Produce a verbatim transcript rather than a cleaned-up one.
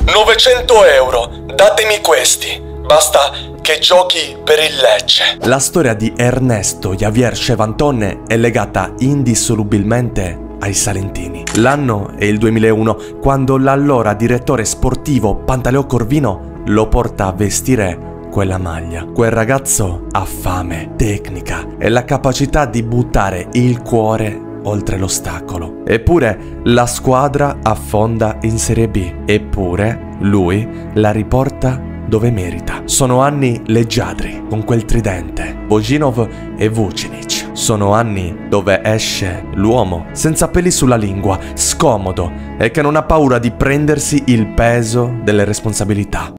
novecento euro, datemi questi. Basta che giochi per il Lecce. La storia di Ernesto Javier Chevanton è legata indissolubilmente ai salentini. L'anno è il duemilauno, quando l'allora direttore sportivo Pantaleo Corvino lo porta a vestire quella maglia. Quel ragazzo ha fame, tecnica e la capacità di buttare il cuore oltre l'ostacolo. Eppure la squadra affonda in Serie B. Eppure lui la riporta dove merita. Sono anni leggiadri con quel tridente, Bojinov e Vucinic. Sono anni dove esce l'uomo senza peli sulla lingua, scomodo e che non ha paura di prendersi il peso delle responsabilità.